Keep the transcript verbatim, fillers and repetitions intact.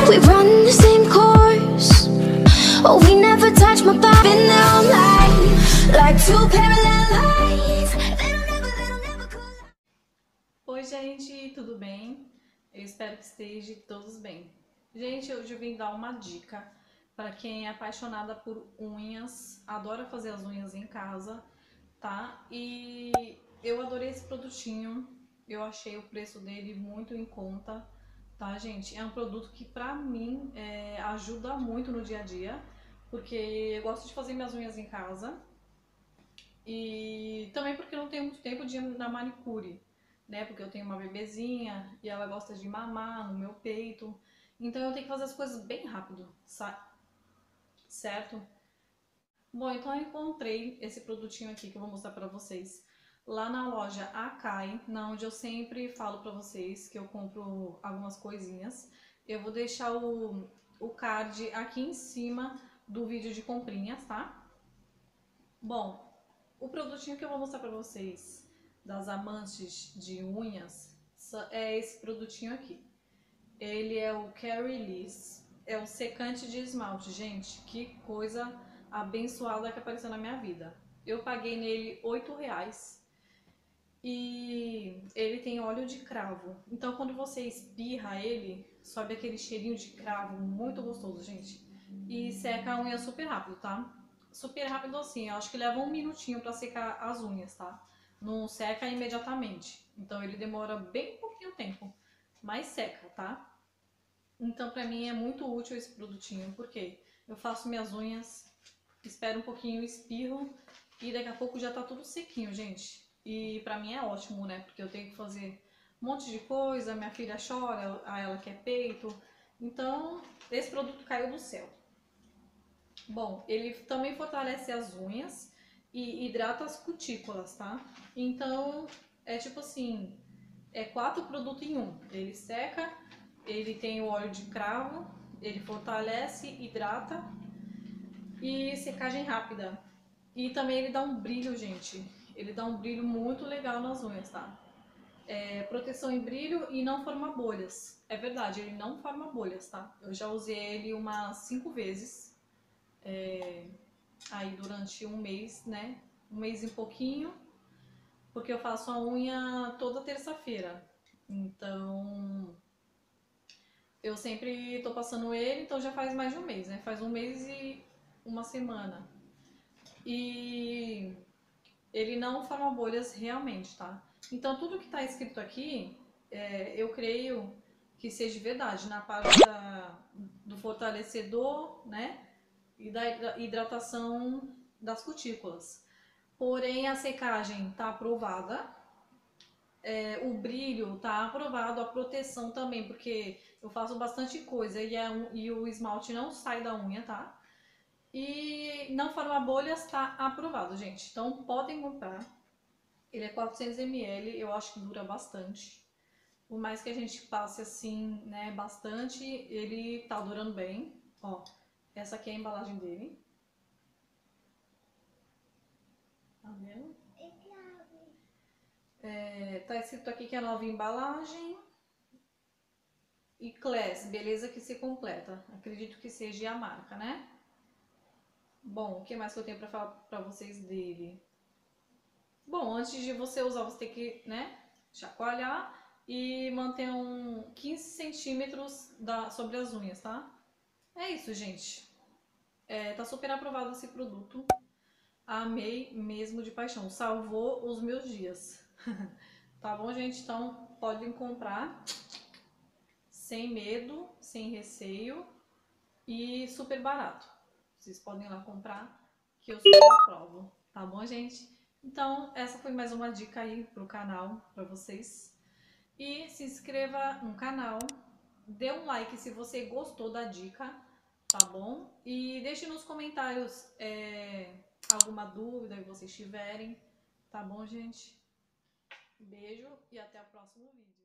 We run the same course. Oh, we never touch my body. Been there all night, like two parallel lines. They don't never, they don't never collide. Oi gente, tudo bem? Eu espero que estejam todos bem. Gente, hoje eu vim dar uma dica para quem é apaixonada por unhas, adora fazer as unhas em casa, tá? E eu adorei esse produtinho, eu achei o preço dele muito em conta, tá, gente? É um produto que pra mim é, ajuda muito no dia a dia, porque eu gosto de fazer minhas unhas em casa e também porque eu não tenho muito tempo de ir na manicure, né? Porque eu tenho uma bebezinha e ela gosta de mamar no meu peito, então eu tenho que fazer as coisas bem rápido, certo? Bom, então eu encontrei esse produtinho aqui que eu vou mostrar pra vocês lá na loja Akai, na onde eu sempre falo pra vocês que eu compro algumas coisinhas. Eu vou deixar o, o card aqui em cima do vídeo de comprinhas, tá? Bom, o produtinho que eu vou mostrar pra vocês das amantes de unhas é esse produtinho aqui. Ele é o Care Release, é um secante de esmalte. Gente, que coisa abençoada que apareceu na minha vida. Eu paguei nele oito reais e ele tem óleo de cravo. Então quando você espirra ele, sobe aquele cheirinho de cravo muito gostoso, gente. E seca a unha super rápido, tá? Super rápido assim, eu acho que leva um minutinho pra secar as unhas, tá? Não seca imediatamente. Então ele demora bem pouquinho tempo, mas seca, tá? Então pra mim é muito útil esse produtinho, porque eu faço minhas unhas, espero um pouquinho, espirro e daqui a pouco já tá tudo sequinho, gente. E pra mim é ótimo, né? Porque eu tenho que fazer um monte de coisa, minha filha chora, a ela quer peito. Então, esse produto caiu do céu. Bom, ele também fortalece as unhas e hidrata as cutículas, tá? Então, é tipo assim, é quatro produtos em um. Ele seca, ele tem o óleo de cravo, ele fortalece, hidrata e secagem rápida. E também ele dá um brilho, gente. Ele dá um brilho muito legal nas unhas, tá? É, proteção em brilho e não forma bolhas. É verdade, ele não forma bolhas, tá? Eu já usei ele umas cinco vezes. É, aí durante um mês, né? Um mês e pouquinho. Porque eu faço a unha toda terça-feira. Então, eu sempre tô passando ele, então já faz mais de um mês, né? Faz um mês e uma semana. E ele não forma bolhas realmente, tá? Então tudo que tá escrito aqui, é, eu creio que seja verdade, na parte da, do fortalecedor, né? E da hidratação das cutículas. Porém, a secagem tá aprovada, é, o brilho tá aprovado, a proteção também, porque eu faço bastante coisa e, é um, e o esmalte não sai da unha, tá? E não forma bolhas, tá aprovado, gente. Então podem comprar. Ele é quatrocentos mililitros, eu acho que dura bastante. Por mais que a gente passe assim, né, bastante, ele tá durando bem. Ó, essa aqui é a embalagem dele. Tá vendo? É, tá escrito aqui que é nova embalagem. E Class, beleza que se completa. Acredito que seja a marca, né? Bom, o que mais que eu tenho pra falar pra vocês dele? Bom, antes de você usar, você tem que, né, chacoalhar e manter um quinze centímetros da, sobre as unhas, tá? É isso, gente. É, tá super aprovado esse produto. Amei mesmo de paixão. Salvou os meus dias. Tá bom, gente? Então, podem comprar sem medo, sem receio e super barato. Vocês podem ir lá comprar, que eu super aprovo. Tá bom, gente? Então, essa foi mais uma dica aí pro canal, pra vocês. E se inscreva no canal, dê um like se você gostou da dica, tá bom? E deixe nos comentários é, alguma dúvida que vocês tiverem, tá bom, gente? Beijo e até o próximo vídeo.